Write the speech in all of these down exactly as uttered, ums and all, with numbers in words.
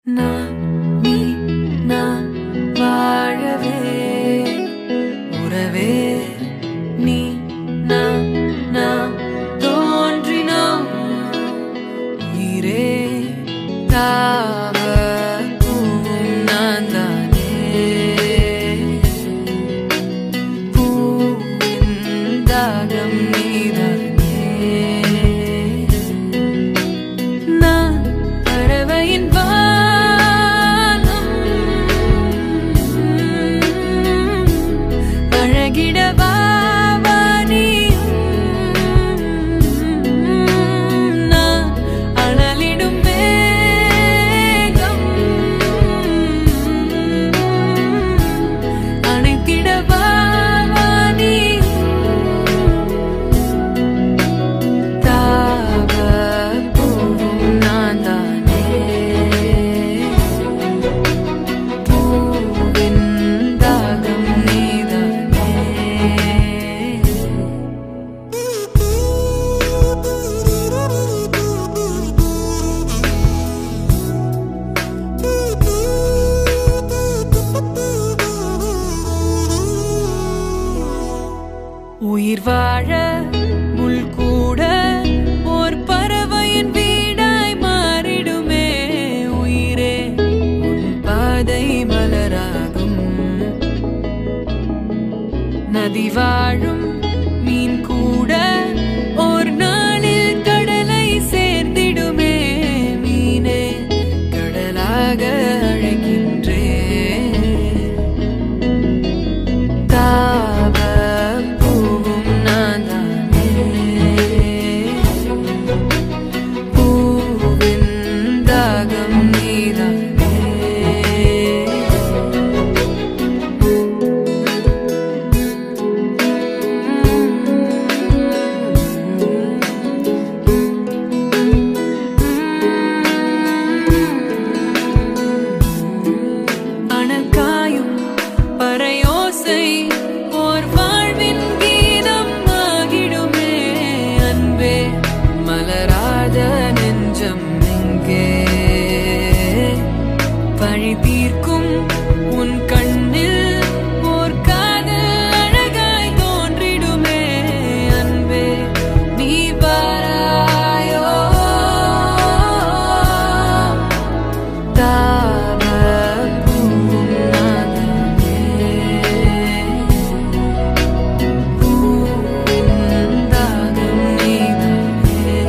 நான் நீ நான் வாழவே உறவே நீ நான் நாம் தோன்றினோம் உயிரே தாவ பூவும் நான் தானே பூவின் தாகம் நீதானே நான் பறவையின் அழகிடவா நான் அனலிடும் மேகம் அணைத்திடவா தாவ பூவும் நான் தானே பூவின் தாகம் நீதானே உயிர் வாழ முள் கூட ஓர் பறவையின் வீடாய் மாறிடுமே உயிரே உன் பாதை மலராகும் நதி வாழும் மீன் கூட ஓர் நாளில் கடலை சேர்ந்திடுமே மீனே கடலாக அழைக்கின்றே தாவ பூவும் நான் தானே பூவின் தாகம் நீதானே அனக்காயும் பறையோசை ஓர் வாழ்வின் கீதம் ஆகிடுமே அன்பே மலராத நெஞ்சம் எங்கே பழி தீர்க்கும் உன் கண்ணில் ஓர் காதல் அழகாய் தோன்றிடுமே அன்பே நீ வாராயோ தாவ பூவும் நான் தானே பூவின் தாகம் நீதானே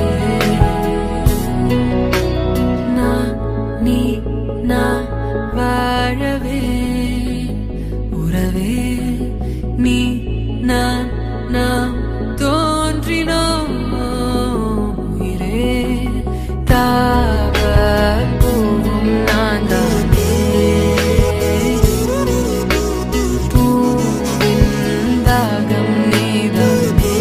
நான் நீ நான் வாழவே உறவே நீ நான் நாம் தோன்றினோம் உயிரே தாவ பூவும் நான் தானே பூவின் தாகம் நீதானே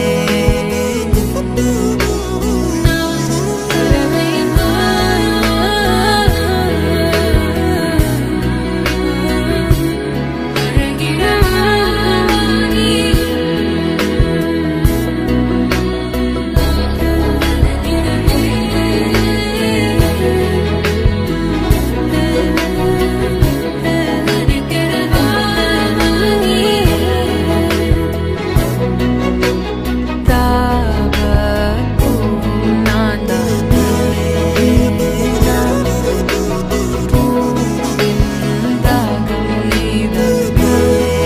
நான் பறவையின் தாவ பூவும் நான் தானே பூவின் தாகம் நீதானே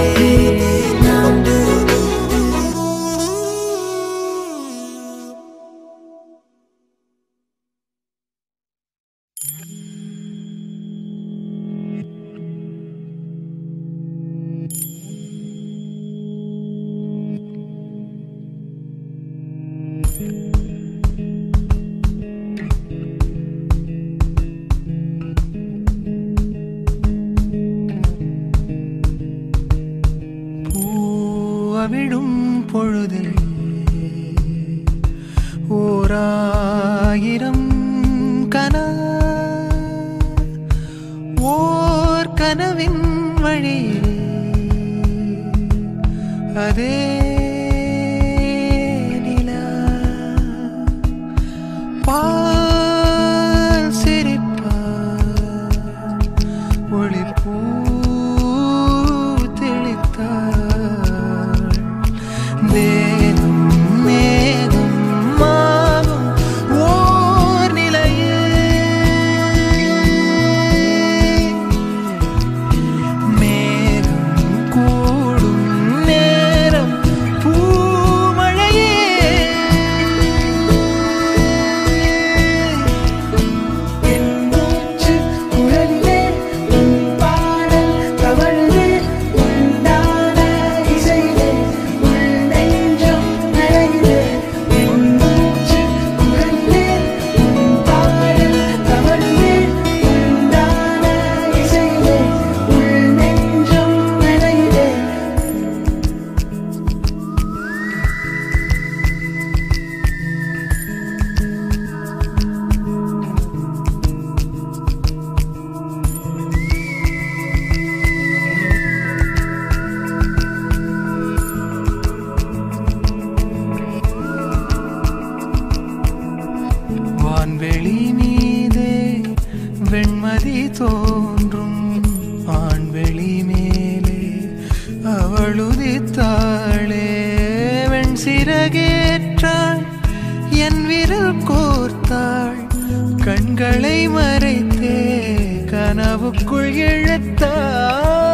பூவிடும் பொழுதில் ஓராயிரம் கனா ஓர் கனவின் வழியில் அதே நிலா பால் சிரிப்பார் வான்வெளி மீதே வெண்மதி தோன்றும் ஆண்வெளி மேலே அவளுதித்தாளே வெண் சிறகேற்றாள் என் விரல் கோர்த்தாள் கண்களை மறைத்தே கனவுக்குள் இழுத்தாள்